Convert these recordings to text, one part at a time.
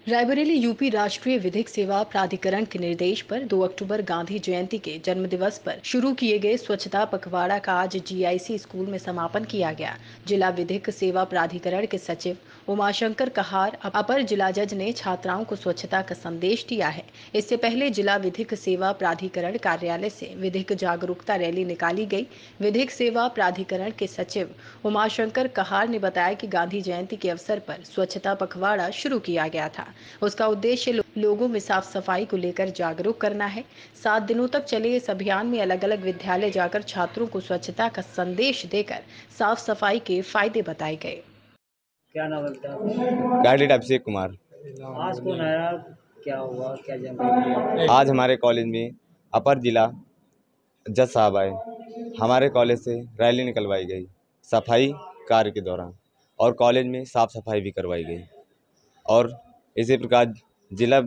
Raebareli UP राष्ट्रीय विधिक सेवा प्राधिकरण के निर्देश पर 2 अक्टूबर गांधी जयंती के जन्मदिवस पर शुरू किए गए स्वच्छता पखवाड़ा का आज जीआईसी स्कूल में समापन किया गया। जिला विधिक सेवा प्राधिकरण के सचिव उमाशंकर कहार, अपर जिला जज ने छात्राओं को स्वच्छता का संदेश दिया है। इससे पहले जिला विधिक सेवा प्राधिकरण कार्यालय से विधिक जागरूकता रैली निकाली गई। विधिक सेवा प्राधिकरण के सचिव उमाशंकर कहार ने बताया कि गांधी जयंती के अवसर पर स्वच्छता पखवाड़ा शुरू किया गया था। उसका उद्देश्य लोगों में साफ सफाई को लेकर जागरूक करना है। 7 दिनों तक चले इस अभियान में अलग अलग विद्यालय जाकर छात्रों को स्वच्छता का संदेश देकर साफ सफाई के फायदे बताए गए। क्या नाम है? गाइडेड अभिषेक कुमार। आज कौन आया, क्या हुआ, क्या जानकारी? आज हमारे कॉलेज में अपर जिला जज साहब आए। हमारे कॉलेज से रैली निकलवाई गई सफाई कार्य के दौरान, और कॉलेज में साफ सफाई भी करवाई गई, और इसी प्रकार जिला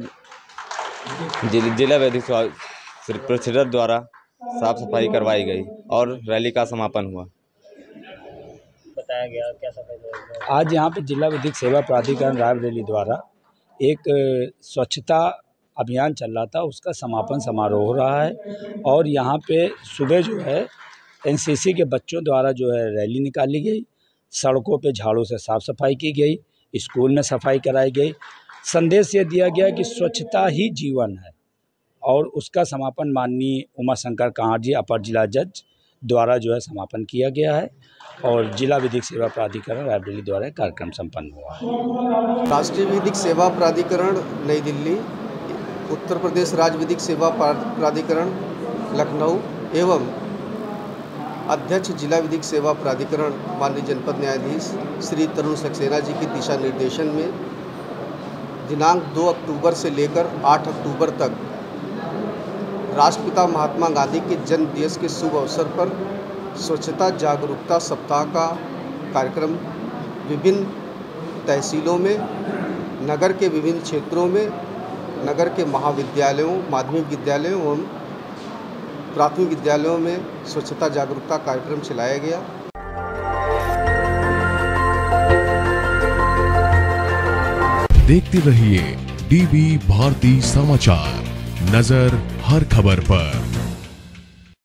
विधिक प्रोसीजर द्वारा साफ सफाई करवाई गई और रैली का समापन हुआ। बताया गया क्या सफाई? आज यहाँ पे जिला विधिक सेवा प्राधिकरण रायबरेली द्वारा एक स्वच्छता अभियान चल रहा था, उसका समापन समारोह हो रहा है। और यहाँ पे सुबह जो है एनसीसी के बच्चों द्वारा जो है रैली निकाली गई, सड़कों पे झाड़ू से साफ सफाई की गई, स्कूल में सफाई कराई गई। संदेश ये दिया गया कि स्वच्छता ही जीवन है, और उसका समापन माननीय उमाशंकर कहार जी, अपर जिला जज द्वारा जो है समापन किया गया है, और जिला विधिक सेवा प्राधिकरण रायबरेली द्वारा कार्यक्रम संपन्न हुआ। राष्ट्रीय विधिक सेवा प्राधिकरण नई दिल्ली, उत्तर प्रदेश राज्य विधिक सेवा प्राधिकरण लखनऊ एवं अध्यक्ष जिला विधिक सेवा प्राधिकरण माननीय जनपद न्यायाधीश श्री तरुण सक्सेना जी के दिशा निर्देशन में दिनांक 2 अक्टूबर से लेकर 8 अक्टूबर तक राष्ट्रपिता महात्मा गांधी के जन्म दिवस के शुभ अवसर पर स्वच्छता जागरूकता सप्ताह का कार्यक्रम विभिन्न तहसीलों में, नगर के विभिन्न क्षेत्रों में, नगर के महाविद्यालयों, माध्यमिक विद्यालयों एवं प्राथमिक विद्यालयों में स्वच्छता जागरूकता कार्यक्रम चलाया गया। देखते रहिए डीबी भारती समाचार, नजर हर खबर पर।